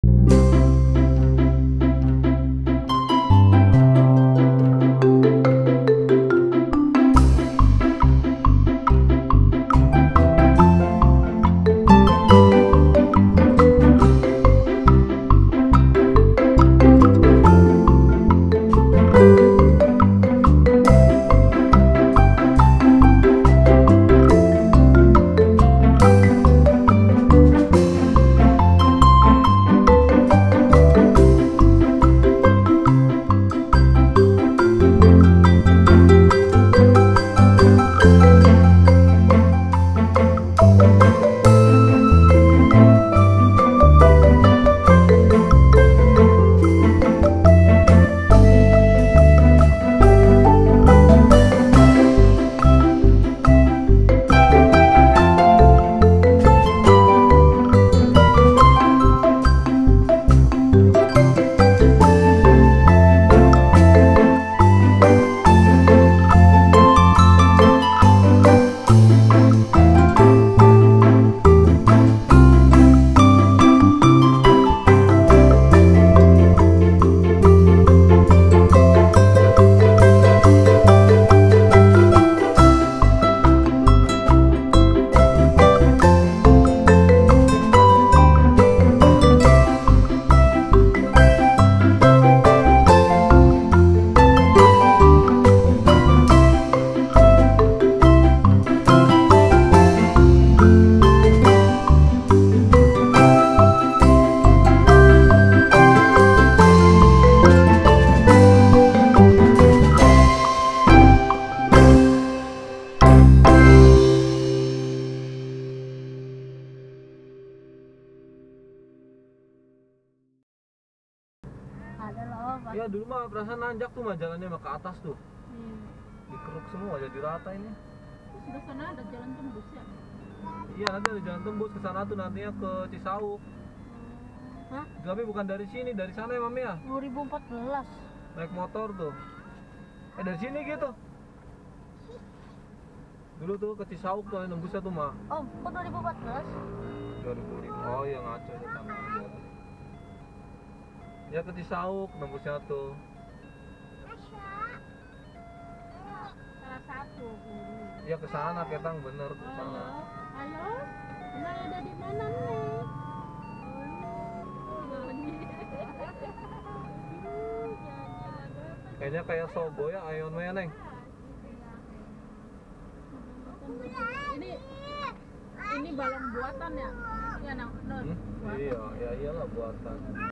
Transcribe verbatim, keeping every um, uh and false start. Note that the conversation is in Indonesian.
Ada loh, Pak. Iya dulu mah perasaan nanjak tuh mah jalannya mah ke atas tuh. Hmm. Dikeruk semua jadi rata ini. Terus sebelah sana ada jalan tembus ya? Iya nanti ada jalan tembus ke sana tuh nantinya ke Cisauk. Hah? Tapi bukan dari sini, dari sana ya Mami ya. dua ribu empat belas. Naik motor tuh. Eh dari sini gitu. Dulu tuh ke Cisauk tuh nembusnya tuh mah. Oh, kok dua ribu empat belas? dua ribu lima. Oh iya ngaco ya tanggal. Ya ke Cisauk nembusnya tuh. Salah satu. Ya ke sana Ketang bener ke sana. Halo? Benar ada di mana nih? Kayaknya kayak Sogo ya Ayon mah ya Neng. Ini ini balon buatan ya? Ya, Nang. Hmm? Iya, ya iyalah buatan.